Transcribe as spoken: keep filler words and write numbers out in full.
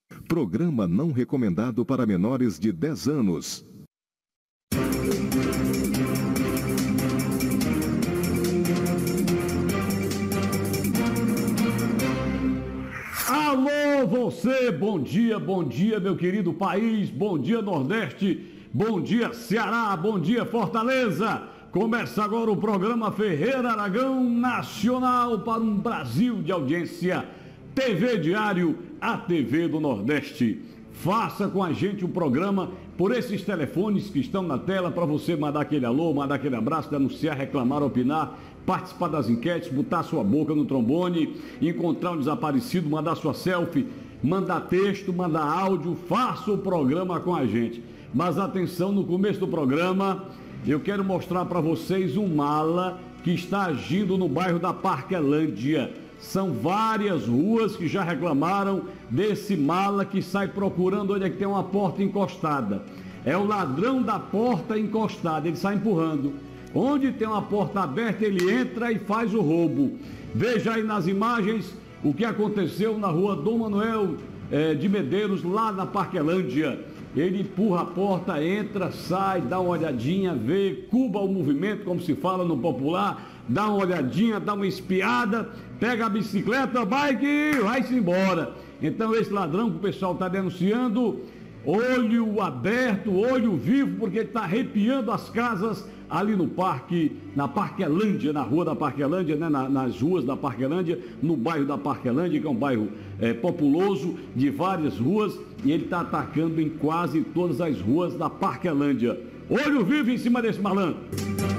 Programa não recomendado para menores de dez anos. Alô, você, bom dia, bom dia, meu querido país, bom dia Nordeste, bom dia Ceará, bom dia Fortaleza. Começa agora o programa Ferreira Aragão Nacional para um Brasil de audiência. T V Diário, a T V do Nordeste. Faça com a gente o programa por esses telefones que estão na tela para você mandar aquele alô, mandar aquele abraço, denunciar, reclamar, opinar, participar das enquetes, botar sua boca no trombone, encontrar um desaparecido, mandar sua selfie, mandar texto, mandar áudio. Faça o programa com a gente. Mas atenção, no começo do programa eu quero mostrar para vocês um mala que está agindo no bairro da Parquelândia. São várias ruas que já reclamaram desse mala que sai procurando onde é que tem uma porta encostada. É o ladrão da porta encostada, ele sai empurrando. Onde tem uma porta aberta, ele entra e faz o roubo. Veja aí nas imagens o que aconteceu na rua Dom Manuel eh, de Medeiros, lá na Parquelândia. Ele empurra a porta, entra, sai, dá uma olhadinha, vê, cuba o movimento, como se fala no popular, dá uma olhadinha, dá uma espiada, pega a bicicleta, bike e vai-se embora. Então esse ladrão que o pessoal está denunciando, olho aberto, olho vivo, porque ele está arrepiando as casas ali no parque, na Parquelândia, na rua da Parquelândia, né? na, nas ruas da Parquelândia, no bairro da Parquelândia, que é um bairro é, populoso, de várias ruas, e ele está atacando em quase todas as ruas da Parquelândia. Olho vivo em cima desse malandro.